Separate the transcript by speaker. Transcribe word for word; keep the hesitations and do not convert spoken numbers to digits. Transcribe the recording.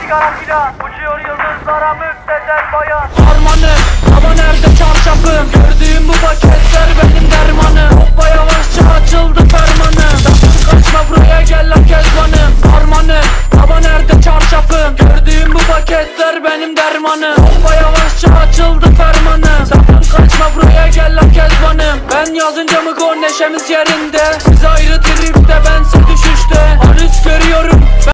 Speaker 1: sigarasıyla uçuyor yıldızlara müptezel bayan.
Speaker 2: Harmanım, hava nerede çarşafım? Gördüğüm bu paketler benim dermanım. Hoppa yavaşça açıldı fermanım. Sakın kaçma buraya gel la kezbanım. Harmanım, hava nerede çarşafım? Gördüğüm bu paketler benim dermanım. Hoppa yavaşça açıldı fermanım. Sakın kaçma buraya gel la kezbanım. Ben yazınca mı gol neşemiz yerinde? Siz ayrı tripte bense düşüşte. Anüs görüyorum